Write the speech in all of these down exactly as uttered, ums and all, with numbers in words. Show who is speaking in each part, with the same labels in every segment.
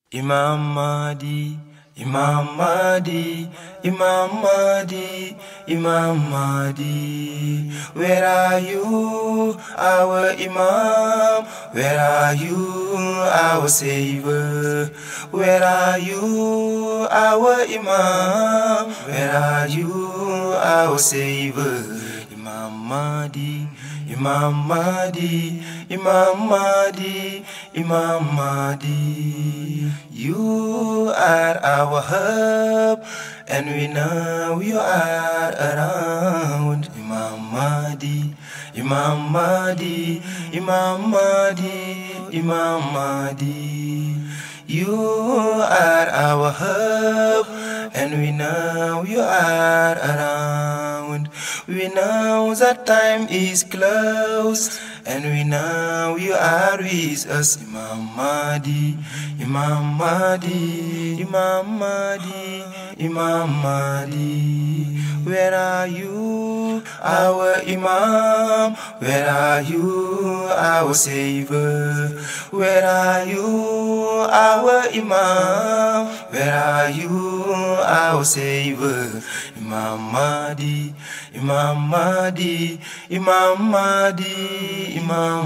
Speaker 1: Imam Mahdi, Imam Mahdi, Imam Mahdi, Imam Mahdi. Where are you, our Imam? Where are you, our Savior? Where are you, our Imam? Where are you, our Savior? Imam Mahdi, Imam Mahdi, Imam Mahdi, Imam Mahdi. You are our help, and we know you are around. Imam Mahdi, Imam Mahdi, Imam Mahdi, Imam Mahdi. You are our help, and we know you are around. We know that time is close, and we know you are with us. Imam Mahdi, Imam Mahdi, Imam Mahdi, Imam Mahdi. Where are you, our Imam? Where are you, our Savior? Where are you, our Imam? Where are you, our Savior? Imam Mahdi, Imam Mahdi, Imam Mahdi, Imam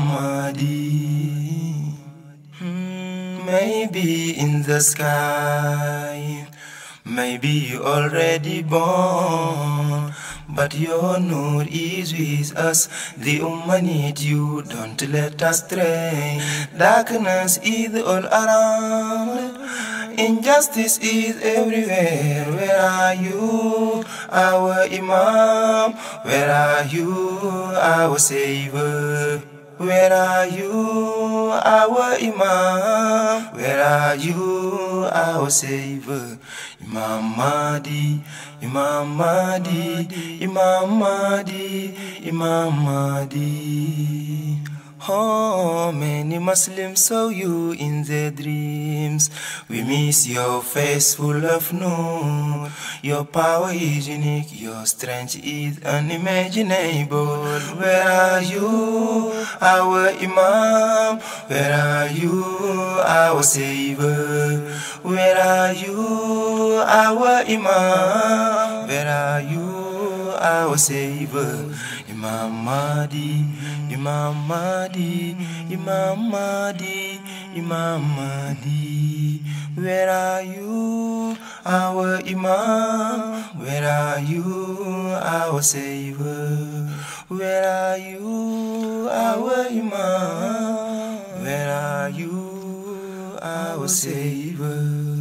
Speaker 1: Mahdi. Hmm, maybe in the sky, maybe you already born, but your Nur is with us. The Ummah need you, don't let us stray. Darkness is all around, injustice is everywhere. Where are you, our Imam? Where are you, our Savior? Where are you, our Imam? Where are you, our Savior? Imam Mahdi, Imam Mahdi, Imam Mahdi, Imam Mahdi. Oh, many Muslims saw you in their dreams. We miss your face full of nur. Your power is unique, your strength is unimaginable. Where are you, our Imam? Where are you, our Savior? Where are you, our Imam? Where are you, our Savior? Imam Mahdi, Imam Mahdi, Imam Mahdi, Imam Mahdi. Where are you, our Imam? Where are you, our Savior? Where are you, our Imam? Where are you, our Savior?